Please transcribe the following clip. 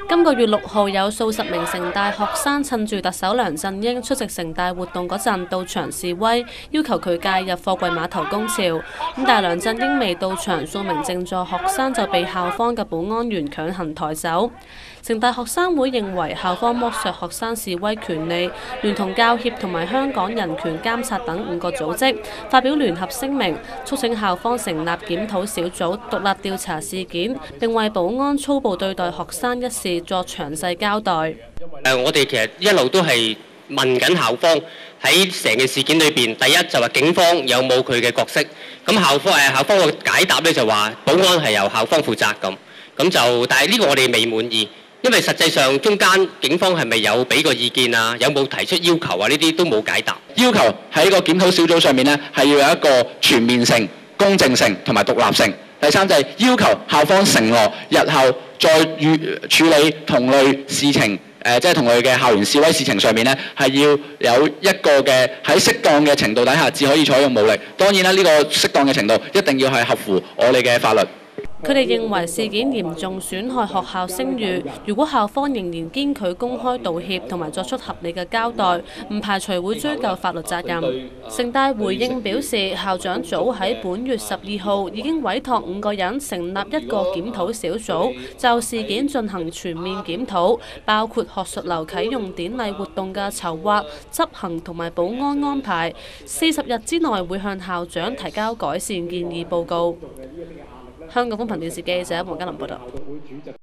今個月6號有數十名城大學生趁住特首梁振英出席城大活動嗰陣到場示威，要求佢介入貨櫃碼頭工潮。但係梁振英未到場，數名靜坐學生就被校方嘅保安員強行抬走。城大學生會認為校方剝削學生示威權利，聯同教協同埋香港人權監察等5個組織發表聯合聲明，促請校方成立檢討小組，獨立調查事件，並為保安粗暴對待學生一事作詳細交代。 我哋其實一路都係問緊校方喺成件事件裏邊，第一就話警方有冇佢嘅角色，咁校方嘅解答咧就話保安係由校方負責咁就，但係呢個我哋未滿意。因為實際上中間警方係咪有俾個意見啊？有冇提出要求啊？呢啲都冇解答。 要求喺個檢討小組上面呢，係要有一個全面性、公正性同埋獨立性。第三就係要求校方承諾，日後再處理同類事情，即係同類嘅校園示威事情上面呢，係要有一個嘅喺適當嘅程度底下，至可以採用武力。當然啦，呢個適當嘅程度一定要係合乎我哋嘅法律。 佢哋認為事件嚴重損害學校聲譽，如果校方仍然堅拒公開道歉同埋作出合理嘅交代，唔排除會追究法律責任。城大回應表示，校長組喺本月12號已經委託5個人成立一個檢討小組，就事件進行全面檢討，包括學術樓啟用典禮活動嘅籌劃、執行同埋保安安排。40日之內會向校長提交改善建議報告。香港風頻電視記者黃嘉琳報道。